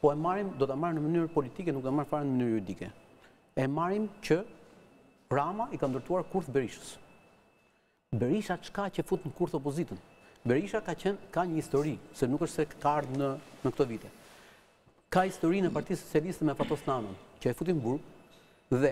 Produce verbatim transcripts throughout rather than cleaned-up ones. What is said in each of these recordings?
po e marrim, do ta marrim në mënyrë politike, nuk do ta marrim fare në mënyrë juridike. E marrim që Rama i ka ndërtuar kurth Berishës. Berisha çka që fut në kurth opozitën? Berisha ka qenë ka një histori, se nuk është se ka ardhur në në këto vite. Ka historinë e Partisë Socialiste me Fatos Nanën, që e futin burg dhe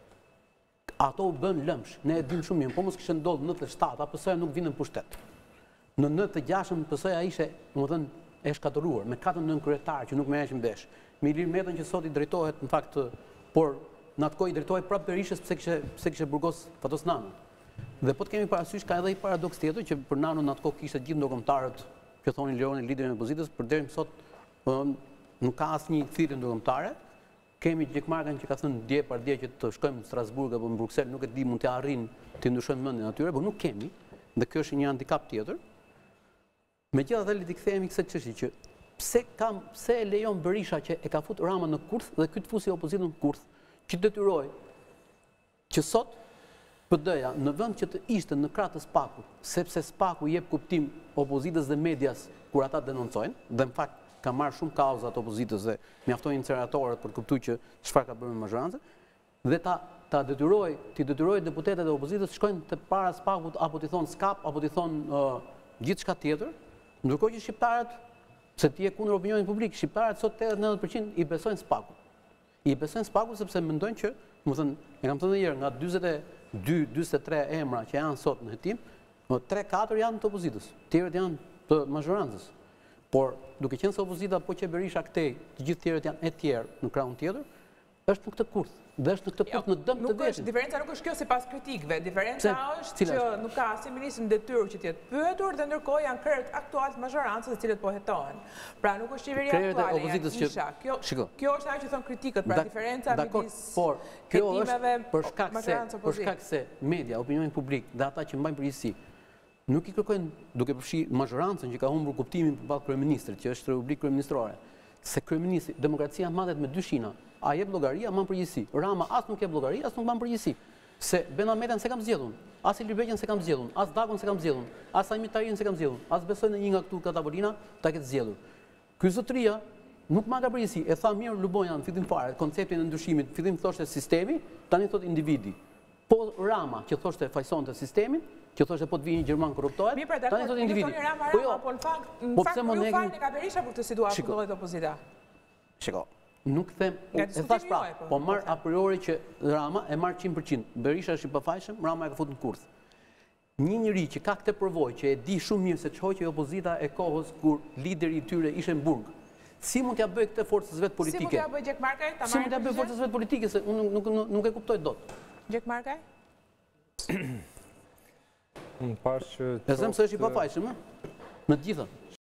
ato u bën lëmsh. Ne e dim shumë mirë, po mos kishte ndodhur në nëntëdhjetë e shtatë, A P S-ja nuk vinin në pushtet. Në nëntëdhjetë e gjashtë P S-ja ishte, domethënë, e shkatëruar me katër nën kryetar që nuk merreshin vesh. Me Ilir Metën që sot i drejtohet në fakt, por në atë kohë i drejtohej prapë Berishës pse kishte pse kishte burgos Fatos Nanën. Dhe po të kemi parasysh ka edhe një paradoks tjetër që për Nanën në atë kohë kishte gjithë ndërkombëtarët që thonin Leoni liderin e opozitës, përderisa sot nuk ka asnjë thirrje ndërkombëtare. Kemi Gjekmarkën që ka thënë dje par dje që të shkojmë në Strasburg apo në Bruksel, nuk e di mund të arrin të ndryshojmë mendjen atyre, por nuk kemi, dhe kjo është një handicap tjetër. Megjithatë le të kthehemi kësaj çështje që pse kam pse e lejon Berisha që e ka fut Rama në kurth dhe ky të fusi opozitën në kurth, që detyroi që sot P D-ja në vend që të ishte në krah të Spakut, sepse Spaku jep kuptim opozitës dhe medias kur ata denoncojnë, dhe në fakt ka marrë shumë kauza të opozitës dhe mjaftojnë inceneratorët për të kuptuar që çfarë ka bërë me mazhorancë, dhe ta ta detyroi, ti detyroi deputetët e opozitës të shkojnë te para Spakut apo ti thon skap apo ti thon uh, gjithçka tjetër, ndërkohë që shqiptarët, se ti je kundër opinionit publik, shqiptarët sot tetëdhjetë nëntëdhjetë përqind i besojnë Spakut. I besojnë Spakut sepse mendojnë që, domethënë, e kam thënë një herë, nga dyzet e dy dyzet e tre emra që janë sot në hetim, tre katër janë të opozitës, tjerët janë të mazhorancës. Por duke qenë se opozita po që Berisha këtej, të gjithë tjerët janë e tjerë në krahun tjetër, është në këtë kurth. Dhe është në këtë kurth në dëm të vetë. Diferenca nuk është kjo sipas kritikëve. Diferenca është që nuk ka asnjë ministër detyrë që të jetë pyetur dhe ndërkohë janë krerët aktual të mazhorancës, të cilët po hetohen. Pra nuk është qeveria aktuale. Opozitës që kjo kjo është ajo që thon kritikët, pra diferenca midis por kjo është për shkak se për shkak se media, opinioni publik dhe ata që mbajnë përgjegjësi nuk i kërkojnë duke përfshi mazhorancën që ka humbur kuptimin përballë kryeministrit, që është republikë kryeministrore. Se kryeministri, demokracia matet me dy shina. A jep llogari, a mban përgjegjësi. Rama as nuk jep llogari, as nuk mban përgjegjësi. Se Benameten se kam zgjedhun, as Ilir Beqen se kam zgjedhun, as Dakun se kam zgjedhun, as Ajmit Tarin se kam zgjedhun, as besoj në një nga këtu ka tavolina ta ketë zgjedhur. Ky zotëria nuk ma ka përgjegjësi. E tha mirë Lubonja në fillim fare, konceptin e ndryshimit, fillim thoshte sistemi, tani thot individi. Po Rama që thoshte fajsonte sistemin, që thoshte po të vijë një gjerman korruptohet, tani thot individi. Po jo, po në fakt, në fakt ju falni ka Berisha për këtë situatë ku ndodhet opozita. Shiko, nuk them, e thash pra, po marr a priori që Rama e marr njëqind përqind. Berisha është i pafajshëm, Rama e ka futur në kurth. Një njeri që ka këtë përvojë, që e di shumë mirë se ç'hoqë opozita e kohës kur lideri i tyre ishte në burg. Si mund t'ja bëj këtë forcës vet politike? Si mund t'ja bëj Gjekmarkaj? Si mund t'ja bëj forcës vet politike se unë nuk nuk nuk e kuptoj dot. Gjekmarkaj? Unë pash që... E them se është i pafajshëm, ë? Në të gjitha.